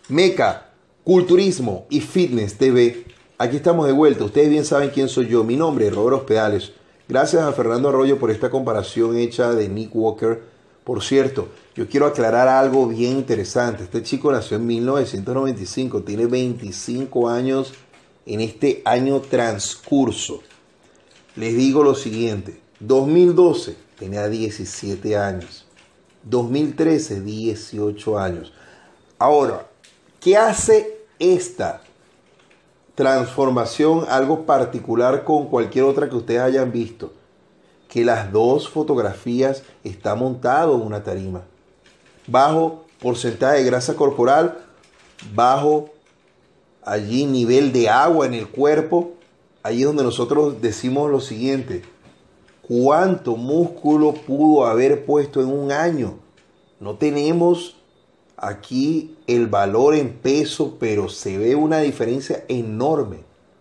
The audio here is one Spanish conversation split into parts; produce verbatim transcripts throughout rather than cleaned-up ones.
Meca, Culturismo y Fitness T V. Aquí estamos de vuelta. Ustedes bien saben quién soy yo. Mi nombre es Robert Hospedales. Gracias a Fernando Arroyo por esta comparación hecha de Nick Walker. Por cierto, yo quiero aclarar algo bien interesante. Este chico nació en mil novecientos noventa y cinco. Tiene veinticinco años en este año transcurso. Les digo lo siguiente. dos mil doce tenía diecisiete años. dos mil trece, dieciocho años. Ahora, ¿qué hace esta transformación algo particular con cualquier otra que ustedes hayan visto? Que las dos fotografías están montadas en una tarima. Bajo porcentaje de grasa corporal, bajo allí nivel de agua en el cuerpo. Allí es donde nosotros decimos lo siguiente: ¿cuánto músculo pudo haber puesto en un año? No tenemos aquí el valor en peso, pero se ve una diferencia enorme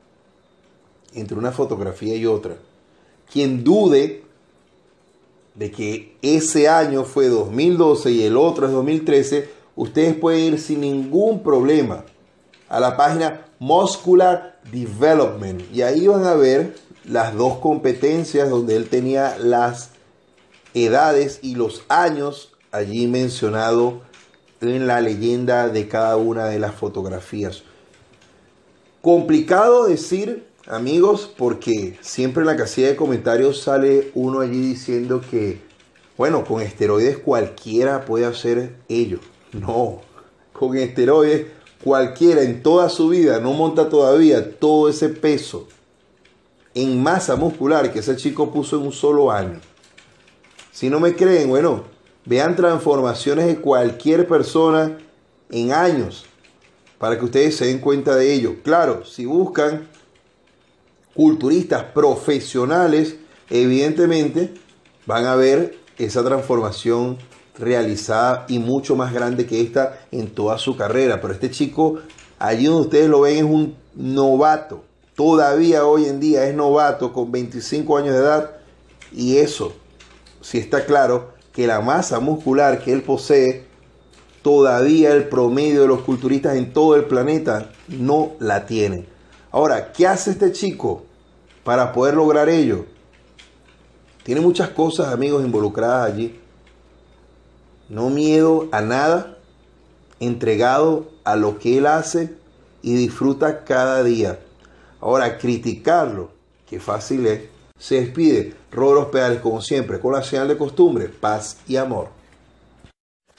entre una fotografía y otra. Quien dude de que ese año fue dos mil doce y el otro es dos mil trece, ustedes pueden ir sin ningún problema a la página Muscular Development y ahí van a ver las dos competencias donde él tenía las edades y los años allí mencionado en la leyenda de cada una de las fotografías. Complicado decir, amigos, porque siempre en la casilla de comentarios sale uno allí diciendo que, bueno, con esteroides cualquiera puede hacer ello. No, con esteroides cualquiera en toda su vida no monta todavía todo ese peso en masa muscular que ese chico puso en un solo año. Si no me creen, bueno, vean transformaciones de cualquier persona en años para que ustedes se den cuenta de ello. Claro, si buscan culturistas profesionales, evidentemente van a ver esa transformación realizada y mucho más grande que esta en toda su carrera. Pero este chico, allí donde ustedes lo ven, es un novato. Todavía hoy en día es novato con veinticinco años de edad. Y eso, sí está claro que la masa muscular que él posee, todavía el promedio de los culturistas en todo el planeta no la tiene. Ahora, ¿qué hace este chico para poder lograr ello? Tiene muchas cosas, amigos, involucradas allí. No miedo a nada, entregado a lo que él hace y disfruta cada día. Ahora, criticarlo, qué fácil es. Se despide Robert Hospedales, como siempre, con la señal de costumbre, paz y amor.